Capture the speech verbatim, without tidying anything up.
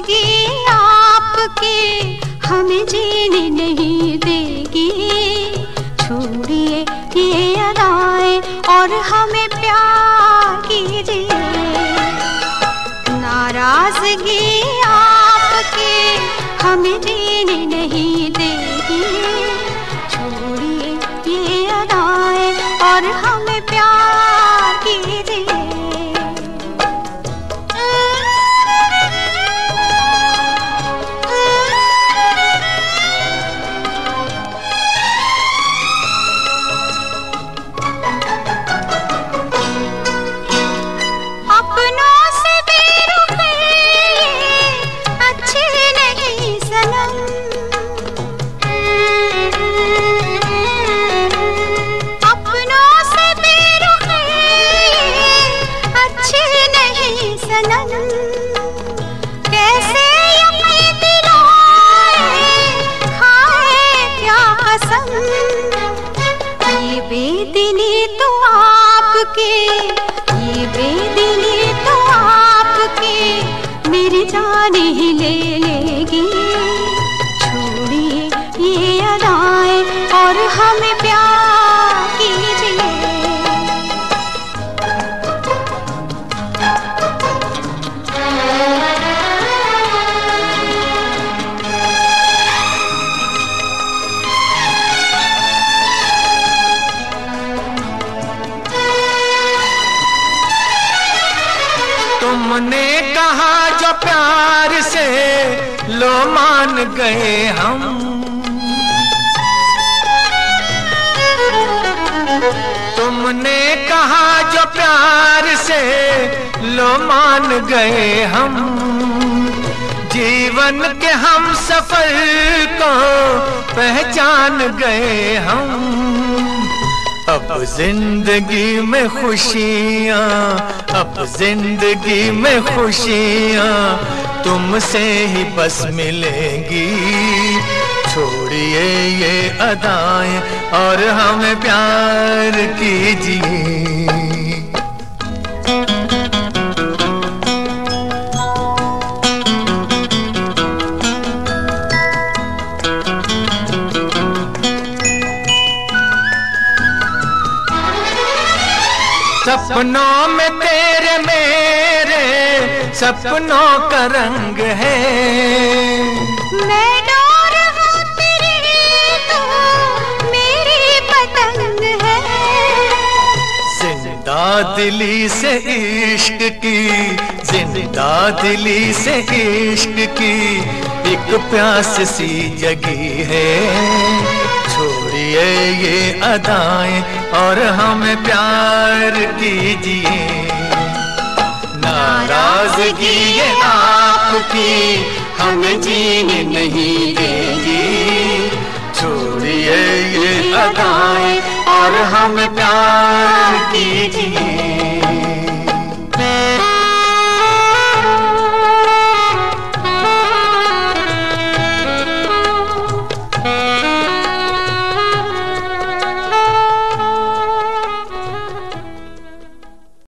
नाराजगी आपकी हमें जीने नहीं देगी। छोड़िए ये अदाएं और हमें प्यार कीजिए। नाराजगी आपकी हमें जीने नहीं देगी। छोड़िए ये अदाएं और हमें प्यार कीजिए। कैसे अपने दिलाए खाए क्या कसम। ये बेदिली तो आपकी, ये बेदिली तो आपकी मेरी जान ही ले लेगी। छोड़िए ये अदाएं और हमें प्यार कीजिए। तुमने कहा जो प्यार से लो मान गए हम। तुमने कहा जो प्यार से लो मान गए हम। जीवन के हम सफर को पहचान गए हम। अब जिंदगी में खुशियाँ, अब जिंदगी में खुशियाँ तुमसे ही बस मिलेंगी। छोड़िए ये अदाएं और हमें प्यार कीजिए। सपनों में तेरे मेरे सपनों का रंग है। मैं डोर हूँ तेरी, तू मेरी पतंग है। जिंदा दिली से इश्क की, जिंदा दिली से इश्क की एक प्यास सी जगी है। छोड़िए ये अदाएं और हमें प्यार कीजिए। नाराजगी ये आपकी हमें जीने नहीं देगी। छोड़िए ये अदाएं और हमें प्यार कीजिए।